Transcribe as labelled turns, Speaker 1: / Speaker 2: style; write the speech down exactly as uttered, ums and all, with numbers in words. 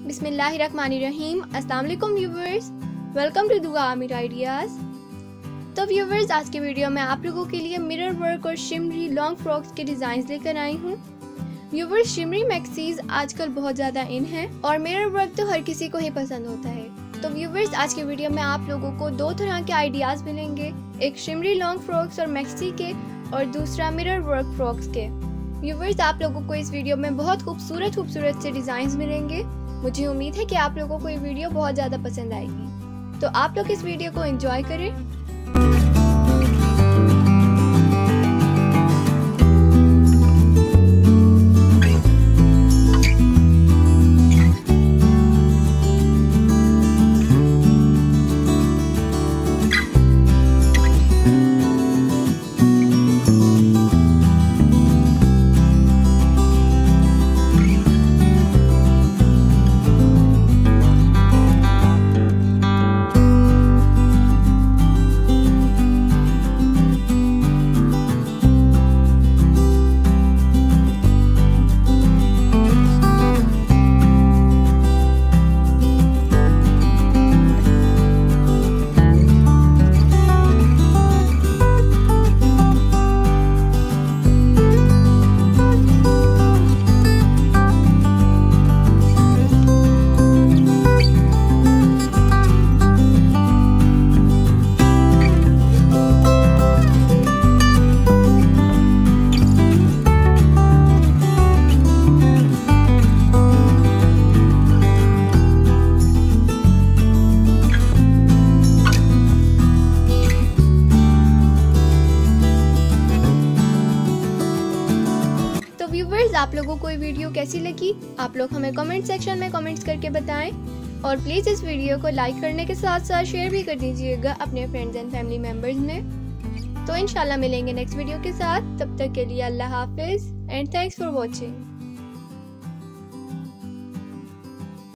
Speaker 1: बिस्मिल्लाहिर्रहमानिर्रहीम। अस्सलाम वालेकुम व्यूवर्स, वेलकम टू दुआ आमिर आइडियाज़। तो व्यूवर्स, आज के वीडियो में आप लोगों के लिए मिरर वर्क और शिमरी लॉन्ग फ्रॉक्स के डिज़ाइंस लेकर आई हूँ। व्यूवर्स, शिमरी मैक्सीज आजकल बहुत ज़्यादा इन है और मिरर वर्क तो हर किसी को ही पसंद होता है। तो व्यूवर्स, आज के वीडियो में आप लोगों को दो तरह के आइडियाज़ मिलेंगे, एक शिमरी लॉन्ग फ्रॉक्स और मैक्सी के और दूसरा मिरर वर्क फ्रॉक्स के। व्यूवर्स, आप लोगों को इस वीडियो में बहुत खूबसूरत खूबसूरत से डिज़ाइंस मिलेंगे। मुझे उम्मीद है कि आप लोगों को ये वीडियो बहुत ज़्यादा पसंद आएगी। तो आप लोग इस वीडियो को एंजॉय करें। व्यूवर्स, आप लोगों को ये वीडियो कैसी लगी, आप लोग हमें कमेंट सेक्शन में कमेंट्स करके बताएं और प्लीज़ इस वीडियो को लाइक करने के साथ साथ शेयर भी कर दीजिएगा अपने फ्रेंड्स एंड फैमिली मेम्बर्स में। तो इंशाल्लाह मिलेंगे नेक्स्ट वीडियो के साथ। तब तक के लिए अल्लाह हाफिज़ एंड थैंक्स फॉर वॉचिंग।